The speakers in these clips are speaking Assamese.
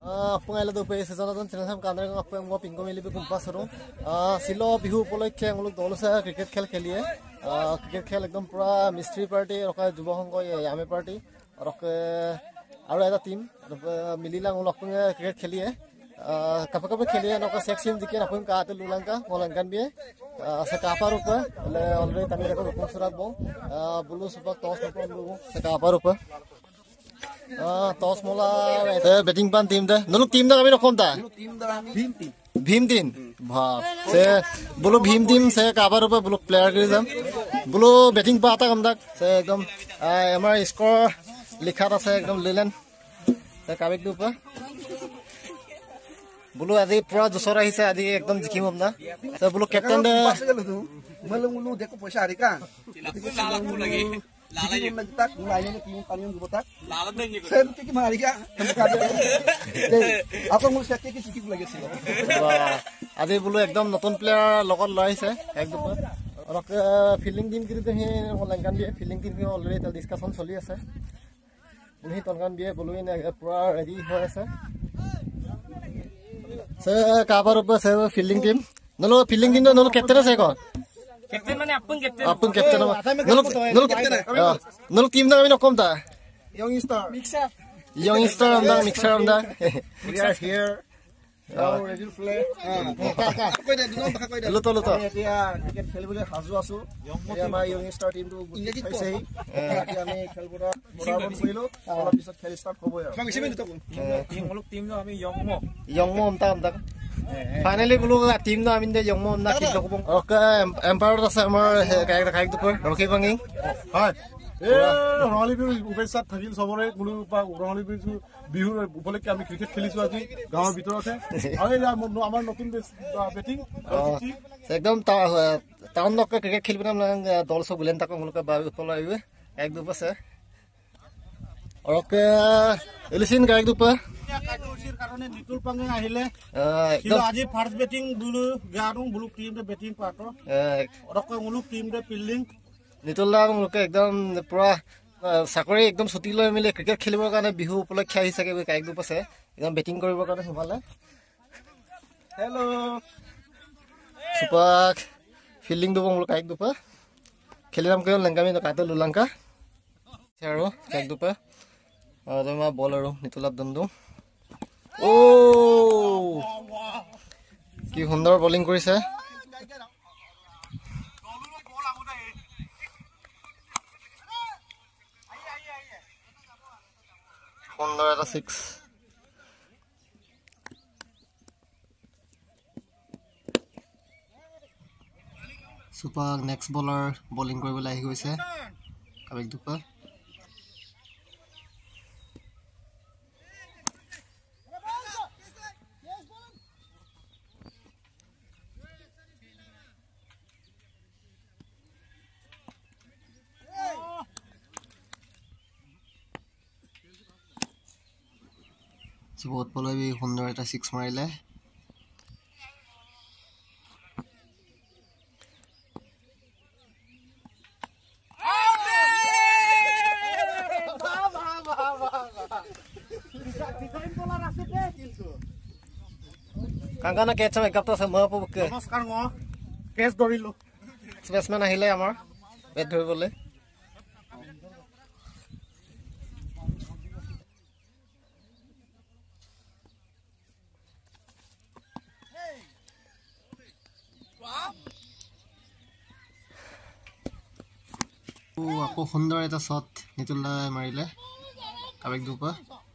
Pengaila tu pe season tu channel sam kanare ko apa ngo pingko mili pe kumpa saro silo bihu উপলক্ষে हम लोग दोनों से क्रिकेट खेल खेलिए क्रिकेट खेल एकदम पूरा मिस्ट्री पार्टी और युवा संघ यामे पार्टी और এটা টিম মিলিলা हम लोग क्रिकेट खेलिए कपे कपे खेलिए नौका सेक्शन जिके अपन का आते लुलंका मोलंकन भी से कापार ऊपर ऑलरेडी तमिल को ऊपर सुरात बो बुलू सुपर टॉस ऊपर लोगों से कापार ऊपर टॉस मोला बैटिंग पान टीम दे नलुक टीम दा कभी रखों ता भीम टीम भाग से बुलू भीम टीम से कापार ऊपर बुलू प्लेयर के जम बुलू बैटिंग पा आता कम तक से एकदम हमारा स्कोर लिखा था से एकदम लेलन से काबिक के ऊपर बुलू आदि पूरा जोसर আহিছে आदि एकदम जिकिम हमना से बुलू कैप्टन दे मलुंगुलु देखो पैसा आरी का लाला ये तक लाइन में टीम पानी में बोता लाला नहीं सेम की मारी का आपको मुझे सेट की सिटी लगे ছিল आदि बुलू एकदम नতুন प्लेयर লগত লইছে একদম और फील्डिंग टीम की হে লঙ্কান দিয়ে फील्डिंग टीम की ऑलरेडी ता डिस्कशन চলি আছে उन्हीं तनकान দিয়ে बुलू इन पूरा रेडी হৈ আছে से काबार ऊपर से फील्डिंग टीम नलो फील्डिंग टीम नलो कैप्टन है कौन कैप्टन माने अपन कैप्टन नलो टीम ना कभी न कम था यंग स्टार मिक्सर we are here now ready to play कोई दे दुनो भाग कोई दे लतो এতিয়া ক্রিকেট খেলিবলৈ হাজু আছো আমাৰ ইয়ং স্টাৰ টিমটো পাইছে এতিয়া আমি খেলপৰা বৰাবন কৰিলো অলপ পিছত খেল ষ্টাৰ্ট হ'ব আৰু टीम नो আমি यंगमो हमता फाइनली बुलू टीम ना आमिन दे यंगमो ना की लोगों ओके एम्पायर আছে আমাৰ কাইক দুপৰ ৰখি ভাঙি হয় ৰঙালী বিহু উপস্থিত থাকিল সবৰে কোনো ৰঙালী বিহু উপলক্ষে আমি ক্ৰিকেট খেলিছো আজি গাঁৱৰ ভিতৰতে আৰু আমাৰ নতুন বেটিং একদম টাউন নক ক্ৰিকেট খেলিব না দল সব গুলেন তাক মুলক বা উতল আইবে এক দুপৰ আছে और ओके এলিসিন কাইক দুপৰ কাইকোচিৰ কাৰণে নিতুল পাঙ্গে আহিলে কিন্তু আজি ফার্স্ট ব্যাটিং বুলু গাৰুং বুলু টিম দে ব্যাটিং পাটো और ओके मुलु टीम दे फील्डिंग नितुल्ला मुलक एकदम पूरा চাকৰি একদম ছুটি লৈ মিলে ক্ৰিকেট খেলিবৰ কাৰণে বিহু উপলক্ষে আহি থাকে কাইক দুপ আছে একদম বেটিং কৰিবৰ কাৰণে হিমালে हेलो সুপাক ফিল্ডিং দুপ মুলক কাইক দুপ খেলিলাম কেন লংকামি কাতে লুলংকা আৰু কাইক দুপ আৰু মা বল আৰু নিতুলা দন্দু ও কি সুন্দৰ বলিং কৰিছে সুন্দৰ এটা 6 সুপাৰ নেক্সট বলাৰ বলিং কৰিবলৈ আহি গৈছে কাবিক দুপা बहुत बोले भी सुंदर এটা 6 মাৰিলে কাঙ্কানা কেচ মেকআপ তো মই পকে নমস্কাৰ ম কেচ ধৰিলো বেটসম্যান আহিলে আমাৰ বেট ধৰিবলৈ আকৌ সুন্দৰ এটা শট নিতুল্লা মাৰিলে কাবেক দুপা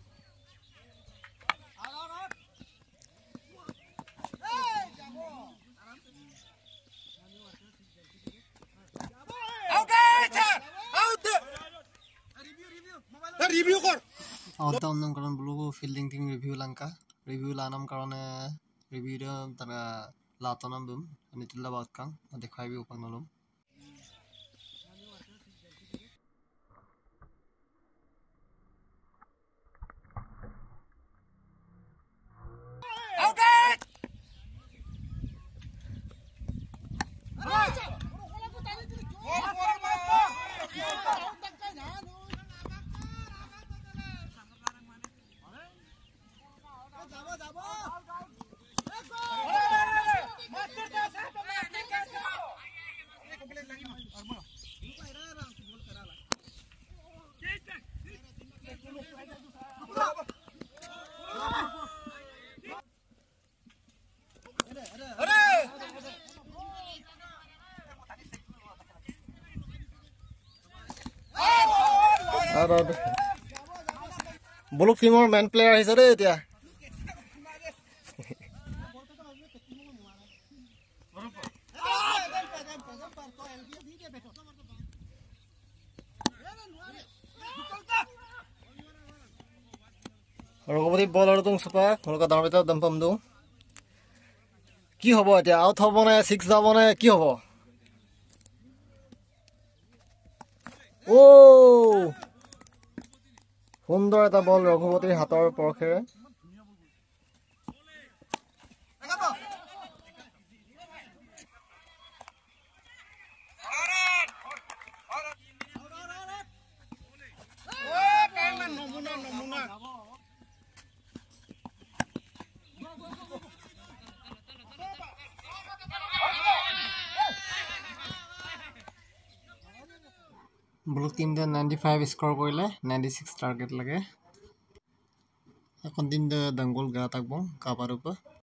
রিভিউ কর আউটডাউন কাৰণ ব্লু ফিল্ডিং টিম ৰিভিউ লানাম কাৰণে ৰিভিউ তারা লাতনাম বুম নিতুল্লা বাতকাং দেখাইবি উপাং নলম Buluk teamor main player hisare etia Rogopati ball aru tung supa holka dar beta dampam du ki hobo etia out hobo na 6 jabo na ki hobo oh সুন্দৰ এটা বল ৰঘুপতিৰ হাতৰ পৰখেৰে Buluk team de 95 score koile 96 target lage এখন দিন দঙ্গল গা থাকবো কাবার উপর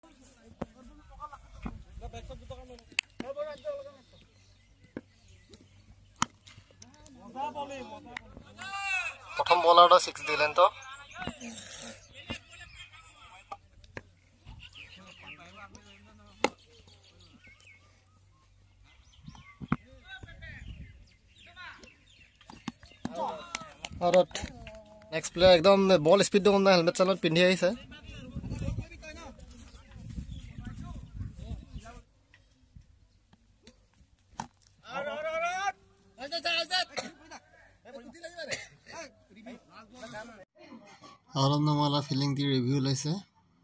প্রথম বলারটা 6 দিলেন তো और नेक्स्ट प्लेयर एकदम बॉल स्पीड दो ना हेलमेट चलन पिंधी आइसे आनंदमाला फीलिंग दी रिव्यू लैसे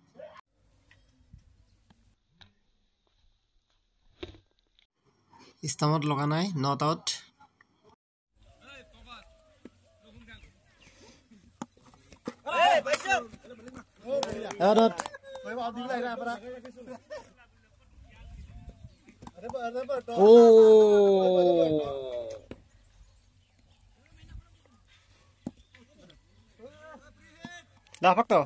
इस्तामत लगा नाय not out Arat. Oh. Dapat to.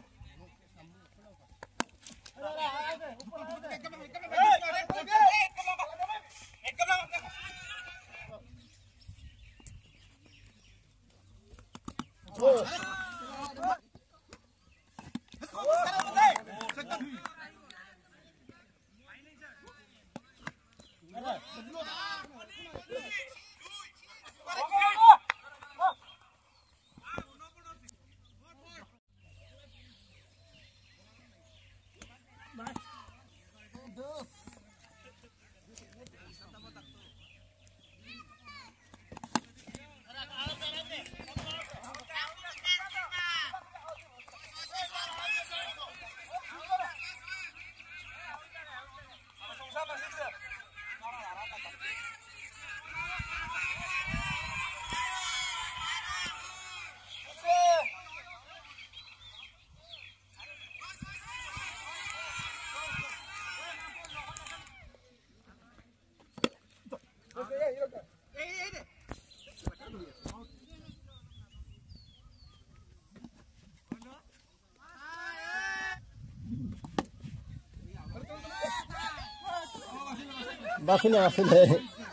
Bakın afile.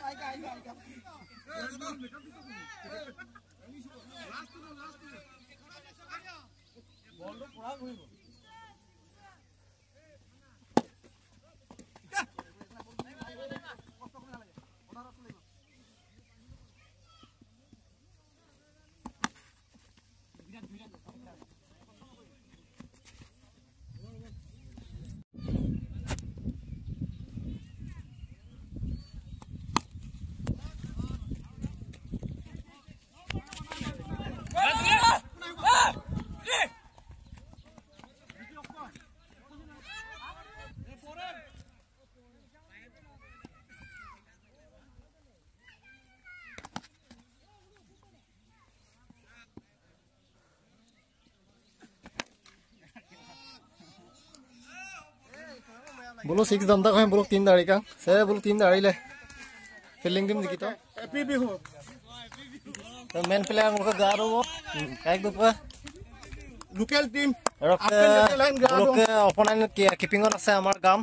Bulu 6 dam tak hai bulu 3 dari kang. Saya bulu 3 dari le. Feeling tim dikit. Happy bihu. तो मेन प्लेयर मुझे गारो वो एक दो पर Local team অপনেণ্ট কিপিঙত আছে আমাৰ গাম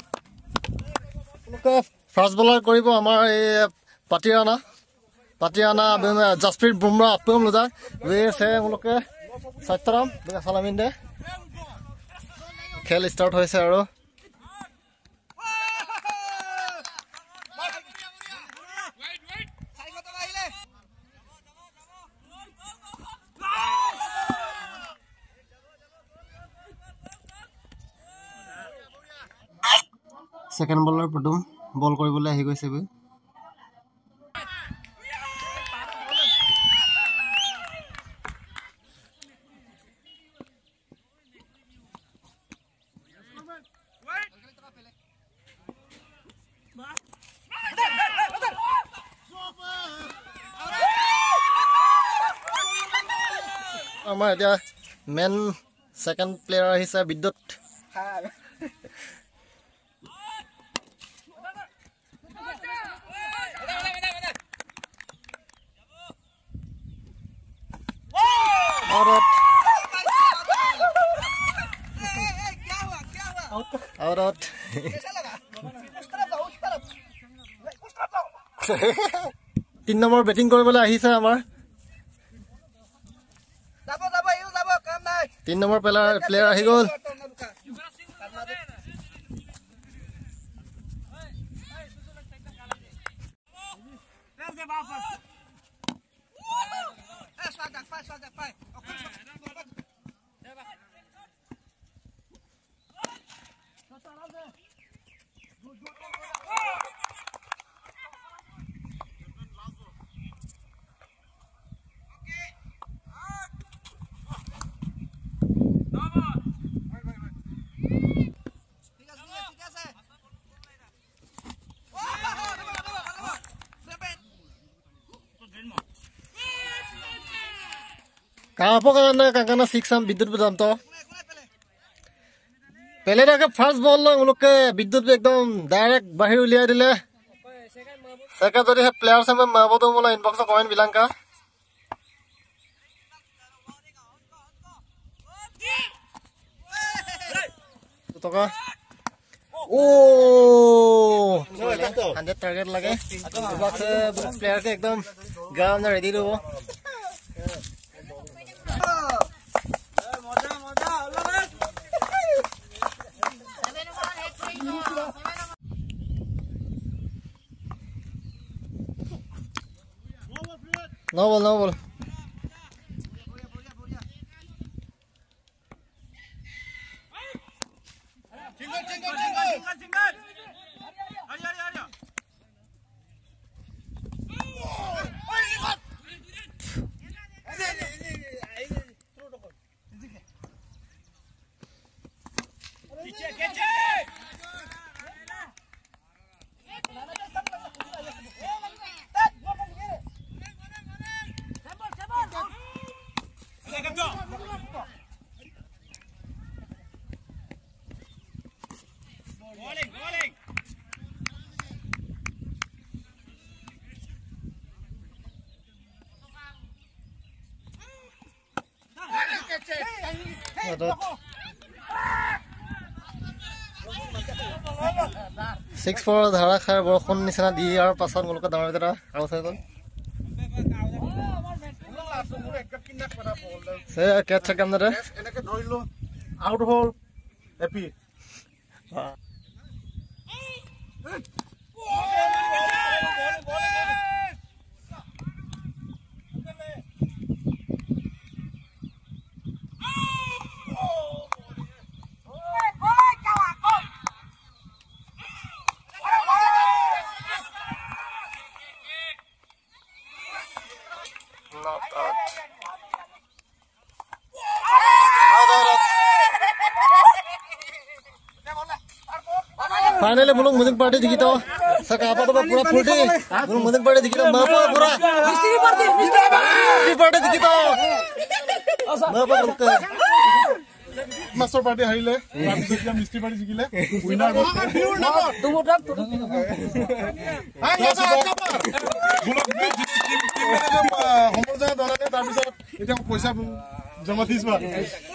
ফাৰ্ষ্ট বলাৰ কৰিব আমাৰ এই পাটিয়ানা জাসপ্ৰীত বুমৰা আপম লোজা আছে তেওঁলোকে সত্যৰাম সালামিন্দে খেল ষ্টাৰ্ট হৈছে আৰু সেকেন্ড বলাৰ প্ৰথম বল কৰিবলৈ আহি গৈছে বি আমাৰ এতিয়া মেন সেকেন্ড প্লেয়াৰ আহিছে বিদ্যুৎ Out. 3 নম্বৰ বেটিং কৰিবলৈ আহিছে আমাৰ 3 নম্বৰ প্লেয়াৰ আহি গ'ল কাকানা 6 বিদ্যুৎ বজাম তো पहले के फर्स्ट बॉल लोग के विद्युत भी एकदम डायरेक्ट बाहर उलिया दिले सेकंड जदि प्लेयर से मैं मारबो तो मोला इनबॉक्स कमेंट बिलांका तो का ओ 100 टारगेट लगे बॉक्स प्लेयर के एकदम गाम ना रेडी रहो No ball. Six for धारा खार बरखुन निसना दी और पासन गोलका दामर बेटा आउट है तो से कैच के अंदर এনেকে ধৰিলো আউট হল হ্যাপি फाइनली बुलुंग मुदिक पार्टी दिखी तो सका apa तो पूरा फुटी बुलुंग मुदिक पार्टी दिखी तो मापा पूरा मिस्त्री पार्टी दिखी तो मापा बुलके मास्टर पार्टी हाइले पार्टी दिखी मिस्त्री पार्टी दिखिले विनर तू बोटा हां यासा बुलुंग टीम हमर जा दलाने तार पिছত এটা পয়সা জমা দিছবা